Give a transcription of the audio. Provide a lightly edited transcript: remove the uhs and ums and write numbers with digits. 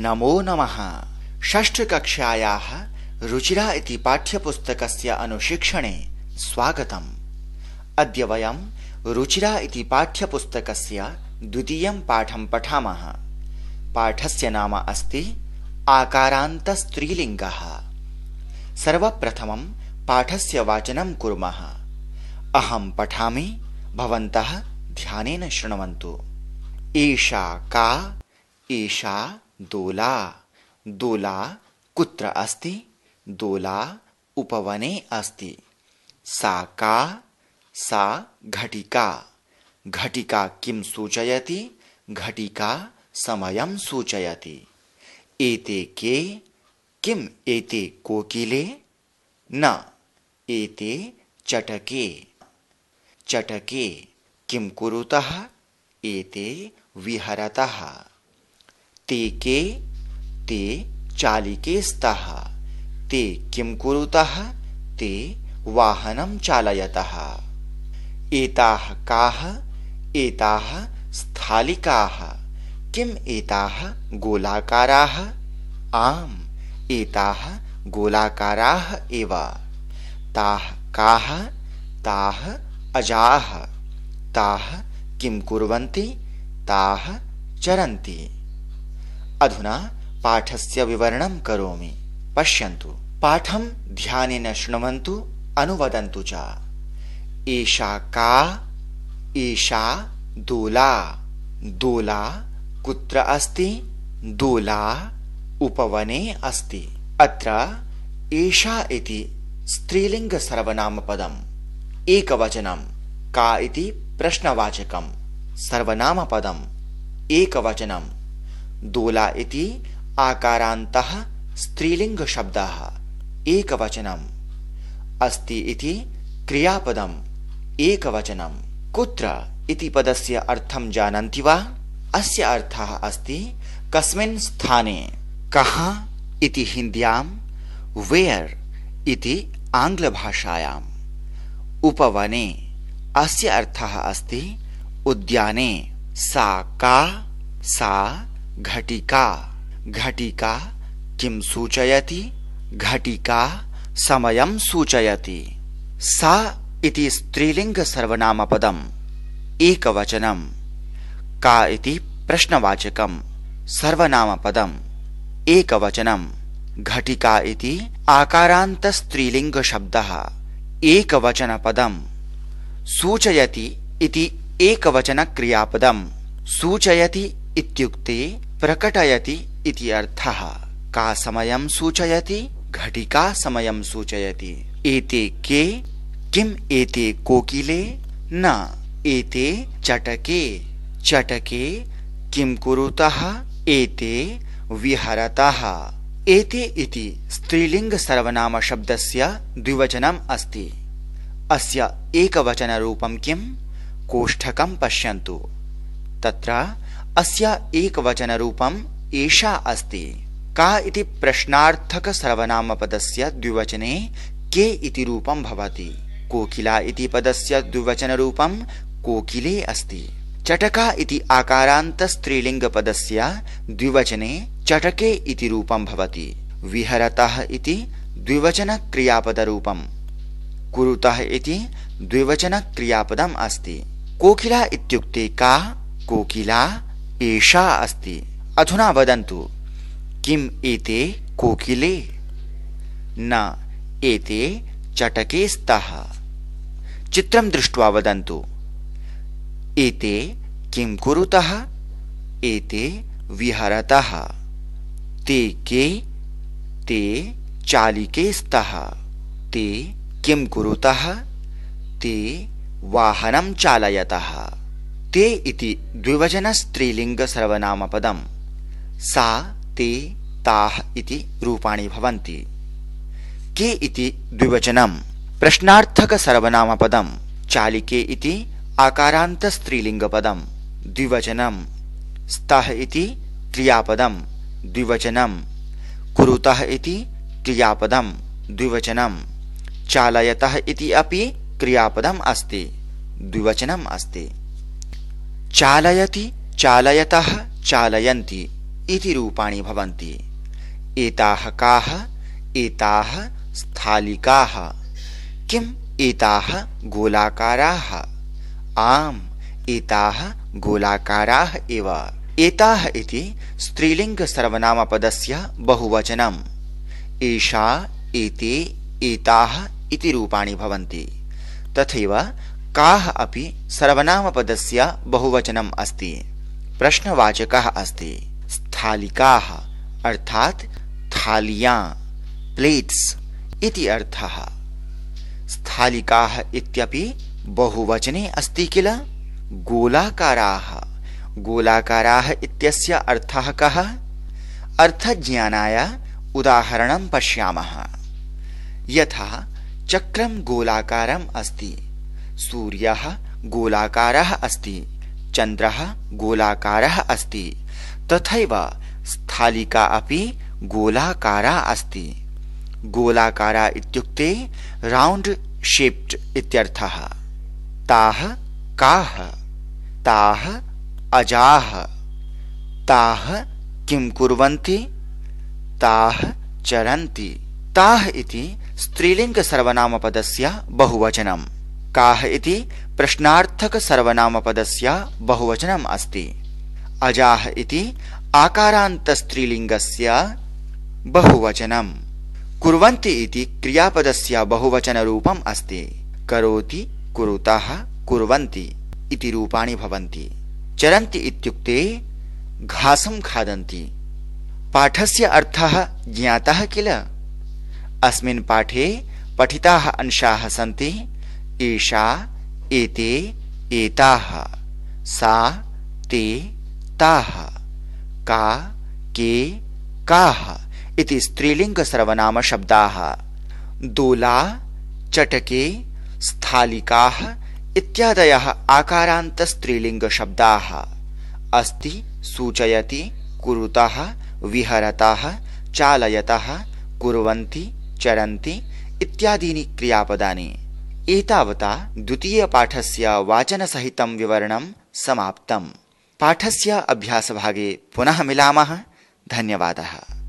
नमो नमः। षष्ठकक्षायाः रुचिरा इति पाठ्यपुस्तकस्य अनुशिक्षणे स्वागतम्। अद्य वयं रुचिरा इति पाठ्यपुस्तकस्य द्वितीयं पाठं पठामः। पाठस्य नाम अस्ति आकारान्तस्त्रीलिङ्गः। सर्वप्रथमं पाठस्य वाचनं कुर्मः। अहं पठामि, भवन्तः ध्यानेन शृण्वन्तु। एषा का? एषा दोला। दोला कुत्र अस्ति? दोला उपवने अस्ति। सा का? सा घटिका। घटिका किं सूचयति? घटिका समयं सूचयति। एते के? किम् एते कोकिले? न, एते चटके। चटके किं कुरुतः? एते विहरतः। ते के? ते चालिके स्तः। ते किं कुरुतः? ते वाहनं चालयतः। एताः काः? एताः स्थालिकाः। किम् एताः गोलाकाराः? आम्, एताः गोलाकाराः एव। ताः काः? ताः अजाः। ताः किं कुर्वन्ति? ताः चरन्ति। अधुना पाठस्य विवरणं करोमि, पश्यन्तु। पाठं ध्यानेन शृण्वन्तु, अनुवदन्तु च। एषा का? एषा दोला। दोला कुत्र अस्ति? दोला उपवने अस्ति। अत्र एषा इति स्त्रीलिङ्गसर्वनामपदम्, एकवचनं। का इति प्रश्नवाचकं, सर्वनामपदम्, एकवचनं। दोला इति आकारान्तः स्त्रीलिङ्गशब्दः, एकवचनम्। अस्ति इति क्रियापदम्, एकवचनम्। कुत्र इति पदस्य अर्थं जानन्ति वा? अस्य अर्थः अस्ति कस्मिन् स्थाने। कहाँ इति हिन्द्यां, वेयर इति आङ्ग्लभाषायाम्। उपवने अस्य अर्थः अस्ति उद्याने। सा का? सा घटिका। घटिका किं सूचयति? घटिका समयं सूचयति। सा इति स्त्रीलिङ्गसर्वनामपदम्, एकवचनं। का इति प्रश्नवाचकं, सर्वनामपदम्, एकवचनं। घटिका इति आकारान्तस्त्रीलिङ्गशब्दः, एकवचनपदम्। सूचयति इति एकवचनक्रियापदम्। सूचयति इत्युक्ते प्रकटयति इति अर्थः। का समयं सूचयति? घटिका समयं सूचयति। एते के? किम् एते कोकिले? न, एते चटके। चटके किं कुरुतः? एते विहरतः। एते इति स्त्रीलिङ्गसर्वनामशब्दस्य द्विवचनम् अस्ति। अस्य एकवचनरूपं किं? कोष्ठकं पश्यन्तु। तत्र अस्य एकवचनरूपम् एषा अस्ति। का इति प्रश्नार्थकसर्वनामपदस्य द्विवचने के इति रूपं भवति। कोकिला इति पदस्य द्विवचनरूपं कोकिले अस्ति। चटका इति आकारान्तस्त्रीलिङ्गपदस्य द्विवचने चटके इति रूपं भवति। विहरतः इति द्विवचनक्रियापदरूपं कुरुतः इति द्विवचनक्रियापदम् अस्ति। कोकिला इत्युक्ते का? कोकिला एषा अस्ति। अधुना वदन्तु, किम् एते कोकिले? न, एते चटके स्तः। चित्रं दृष्ट्वा वदन्तु। एते किं कुरुतः? एते विहरतः। ते के? ते चालिके स्तः। ते किं कुरुतः? ते वाहनं चालयतः। ते इति द्विवचनस्त्रीलिङ्गसर्वनामपदम्। सा, ते, ताः इति रूपाणि भवन्ति। के इति द्विवचनं प्रश्नार्थकसर्वनामपदम्। चालिके इति आकारान्तस्त्रीलिङ्गपदम्, द्विवचनं। स्तः इति क्रियापदम्, द्विवचनं। कुरुतः इति क्रियापदम्, द्विवचनं। चालयतः इति अपि क्रियापदम् अस्ति, द्विवचनम् अस्ति। चालयति, चालयतः, चालयन्ति इति रूपाणि भवन्ति। एताः काः? एताः स्थालिकाः। किम् एताः गोलाकाराः? आम्, एताः गोलाकाराः एव। एताः इति स्त्रीलिङ्ग सर्वनामपदस्य बहुवचनम्। एषा, एते, एताः इति रूपाणि भवन्ति। तथैव काः अपि सर्वनामपदस्य बहुवचनम् अस्ति। प्रश्नवाचकः अस्ति। स्थालिकाः अर्थात् थालियां, प्लेट्स इति अर्थः। स्थालिकाः इत्यपि बहुवचने अस्ति किल? गोलाकाराः। गोलाकाराः इत्यस्य अर्थः कः? अर्थज्ञानाय उदाहरणं पश्यामः। यथा चक्रं गोलाकारम् अस्ति, सूर्यः गोलाकारः अस्ति, चन्द्रः गोलाकारः अस्ति, तथैव स्थालिका अपि गोलाकारा अस्ति। गोलाकारा इत्युक्ते राउंड शेप्ड इत्यर्थः। ताः काः? ताः अजाः। ताः किं कुर्वन्ति? ताः चरन्ति। ताः इति स्त्रीलिङ्ग सर्वनामपदस्य बहुवचनम्। काः इति प्रश्नार्थक सर्वनामपदस्य बहुवचनम् अस्ति। अजाः इति आकारान्त स्त्रीलिङ्गस्य बहुवचनम्। कुर्वन्ति इति क्रियापदस्य बहुवचनरूपम् अस्ति। करोति, कुरुतः, कुर्वन्ति इति रूपाणि भवन्ति। चरन्ति इत्युक्ते घासं खादन्ति। पाठस्य अर्थः ज्ञातः किल? अस्मिन् पाठे पठिताः अंशाः सन्ति। एषा, एते, एताः, सा, ते, ताः, का, के, काः इति स्त्रीलिङ्ग सर्वनाम शब्दाः। दोला, चटके, स्थालिकाः इत्यादयः आकारान्त स्त्रीलिङ्ग शब्दाः। अस्ति, सूचयति, कुरुतः, विहरतः, चालयतः, कुर्वन्ति, चरन्ति इत्यादीनि क्रियापदानि। एतावता द्वितीयपाठस्य वाचनसहितं विवरणं समाप्तम्। पाठस्य अभ्यासभागे पुनः मिलामः। धन्यवादः।